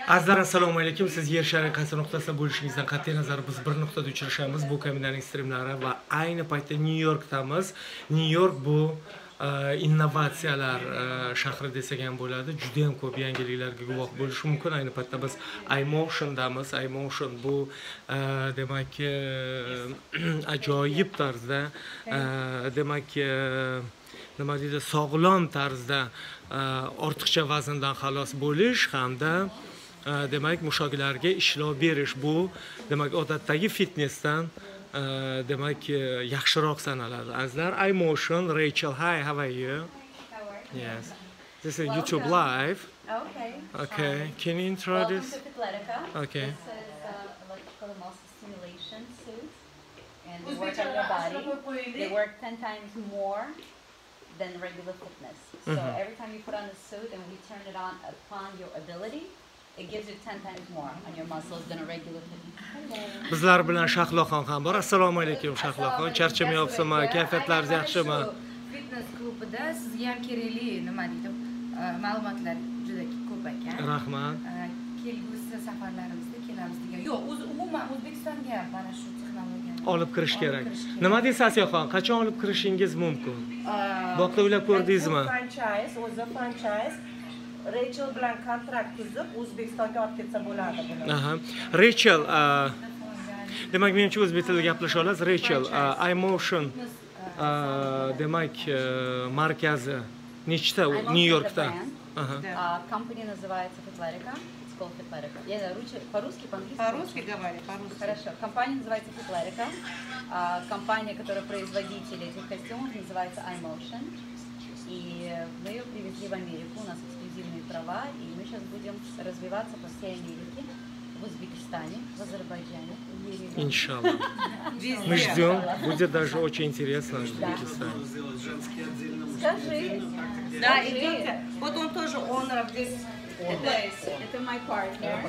Azizlar, assalomu alaykum. Siz yer shari qaysi nuqtasida bo'lishingizdan qat'iy nazar biz bir nuqtada uchrashamiz. Bu kaminaning streamlari va ayni paytda New Yorkdamiz. New York bu innovatsiyalar shahri desak ham bo'ladi. Juda ham ko'p yangiliklarga guvoh bo'lish mumkin. Ayni paytda biz iMotion'damiz. iMotion bu demak ajoyib tarzda demak nima deydi, sog'lom tarzda ortiqcha vazndan xalos bo'lish hamda demak mushaklarga ishlov berish. Bu demak odatdagi fitnessdan demak yaxshiroq sanaladi. Azizlar, iMotion, Rachel, hi, how are you? Yes. This is YouTube live. Okay. Okay. Can you introduce? Welcome to Fitletica. Okay. This is electrical muscle stimulation suit, and they work on your body. They work 10 times more than regular fitness. So every time you put on the suit and we turn it on upon your ability, it gives you 10 times more on your muscles than a regular fitness. Bizlar bilan Shahloxon ham bor. Assalomu alaykum Shahloxon. Charchamayapsizmi? Kayfiyatlaringiz yaxshimi? Fitness klubida sizga ham kerakli nima deydi, ma'lumotlar juda ko'p ekan. Rahmat. Kelgusi safarlarimizda kelamiz degan. Yo'q, o'zi umuman O'zbekistonga ham mana shu texnologiyani Olib kirish kerak. Nima deysiz Asiyaxon? Qachon olib kirishingiz mumkin? Bu haqda o'ylab ko'rdingizmi? Franchise Rachel bilan kontrakt tuzib O'zbekistonga olib ketsa bo'ladi buni. Aha. Rachel, demak menimcha o'zbek tilida gaplasha olasiz. Rachel, iMotion demak markazi nechta New Yorkda? Company называется Fitletica. It's called Fitletica. Я по-русски, по-английски? По-русски говори, по-русски. Хорошо. Компания называется Fitletica. Компания, которая производитель этих костюмов, называется iMotion. И мы ее привезли в Америку, у нас эксклюзивные права, и мы сейчас будем развиваться по всей Америке, в Узбекистане, в Азербайджане, в Ереване. Иншаллах. Мы ждем, будет даже очень интересно в Узбекистане. Скажи. Да, идите. Вот он тоже owner of this place. Это мой партнер.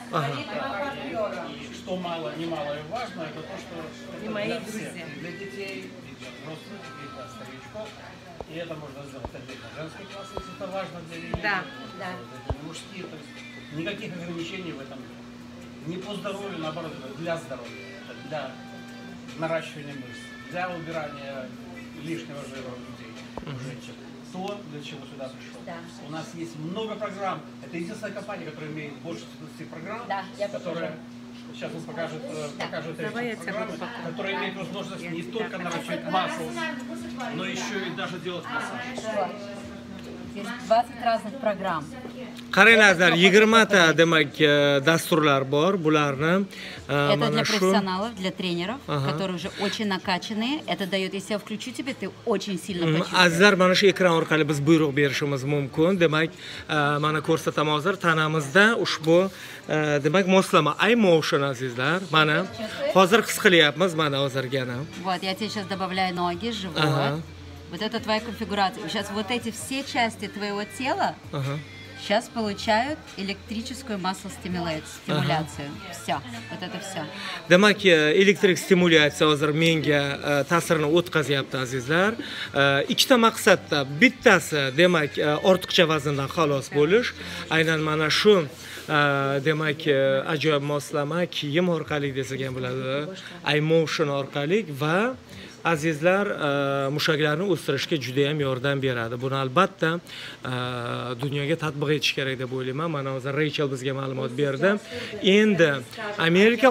Что немало и важно, это то, что И это мои для друзья. всех, и для детей, и для взрослых, и для старичков. И это можно сделать отдельно. Женский класс, если это важно для людей, Да, да. для мужских, то есть никаких ограничений в этом нет. Не по здоровью, наоборот, это для здоровья, это для наращивания мышц, для убирания лишнего жира у людей, у женщин. То, для чего сюда пришел. Да. У нас есть много программ. Это единственная компания, которая имеет больше 20 программ, Да, я которая сейчас он покажет эти программы, которые имеют возможность не только наращивать массу, но еще и даже делать массаж. Есть 20 разных программ. Qaranglar, 20 ta demak dasturlar bor. Bularni Это для профессионалов, для тренеров, которые уже очень накачанные. Это дает, если я включу тебе, ты очень сильно почувствуешь. Azizlar, mana shu ekran orqali biz buyruq berishimiz mumkin. Demak, mana ko'rsataman hozir tanamizda ushbu demak moslama iMotion azizlar. Mana hozir his qilyapmiz, mana hozirgina. Вот, я тебе сейчас добавляю ноги, живот. Вот это твоя конфигурация. Сейчас вот эти все части твоего тела сейчас получают электрическую стимуляцию. Все. Вот это все. Demak, elektrik stimulyatsiya hozir menga ta'sirini o'tkazyapti azizlar. Ikkita maqsadda, bittasi demak ortiqcha vazndan xalos bo'lish. Aynan mana shu demak ajoyib moslama kiyim orqali desak ham bo'ladi. iMotion orqali va azizlar mushaklarni o'stirishga juda ham yordam beradi. Buni albatta dunyoga tatbiq etish kerak deb o'ylayman. Mana hozir Rachel bizga ma'lumot berdi. Endi Amerika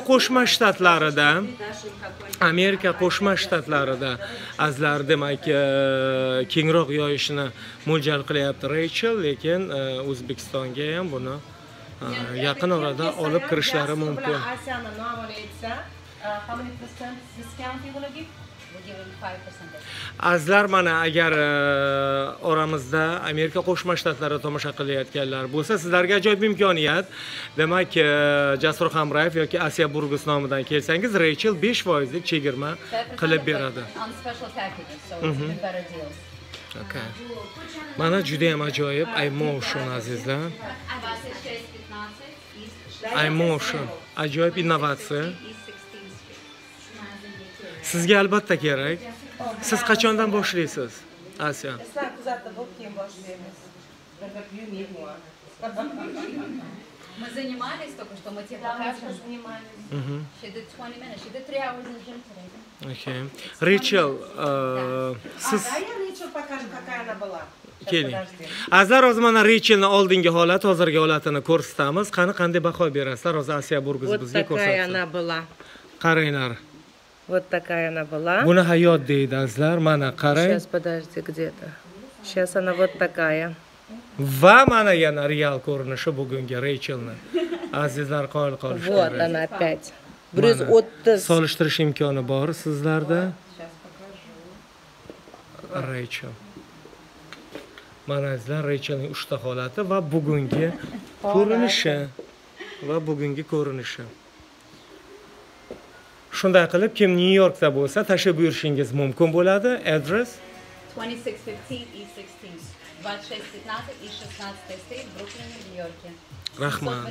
Qo'shma Shtatlarida azizlar demak kengroq yoyishni mo'ljal qilyapti Rachel, lekin O'zbekistonga ham buni yaqin orada olib kirishlari mumkin. Asiyani nomini aytsa, how many percent discount you will give? We'll give them 5%. Azizlar, mana agar oramizda Amerika Qo'shma Shtatlarida tomosha qilayotganlar bo'lsa, sizlarga ajoyib imkoniyat. Demak, Jasur Hamrayev yoki Asiya Burgus nomidan kelsangiz, Rachel 5% chegirma qilib beradi. On special packages, so it's better deals. Okay. Mana juda ham ajoyib iMotion azizlar. iMotion ajoyib innovatsiya. Sizga albatta kerak. Siz qachondan boshlaysiz, Asiya? Sizlar kuzatib keyin boshlaymiz. Мы занимались только что, мы тебе покажем. She did 20 minutes. She did 3 hours in the gym today. Okay. Rachel, siz Да, я Рейчел покажу, какая она была. keling. Azizlar, hozir mana Rachelni oldingi holati, hozirgi holatini ko'rsatamiz. Qanday baho berasizlar? Hozir Asiya Burguz Вот bizga такая ko'rsatsin. она была. Qaranglar. Вот такая она была. Buni hayot deydi azizlar. Mana qarang. Сейчас, подожди, где-то. Сейчас она вот такая. Va mana yana real ko'rinishi bugungi Rachelni. Azizlar, qoyil qolish Вот kerak. она опять. Mana 130. solishtirish imkoni bor sizlarda. Rachel. Mana azizlar, Rachelning 3 ta holati va bugungi ko'rinishi. Shunday qilib, kim New Yorkda bo'lsa, tashlab yurishingiz mumkin bo'ladi. Address 2615 East 16th. 2615 East 16th Street, Бруклин, Нью-Йорке. Rahmat.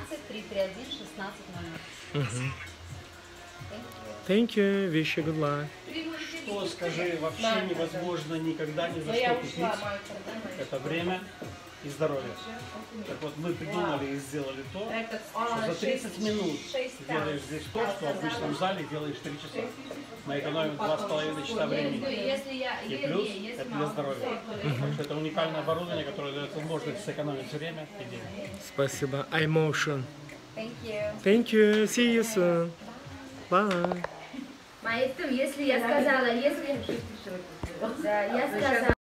618-331-1600. Thank you. Wish you good luck. Что, скажи, вообще невозможно никогда ни за что купить. Это время и здоровье. Так вот, мы придумали и сделали то, что за 30 минут делаешь здесь то, что в обычном зале делаешь 3 часа. Мы экономим 2,5 часа времени. И плюс это для здоровья. Так что это уникальное оборудование, которое дает возможность сэкономить время и деньги. Спасибо. Emotion. Thank you. Thank you. See you soon. Bye. Маэстро, если я сказала, если... Да, я сказала...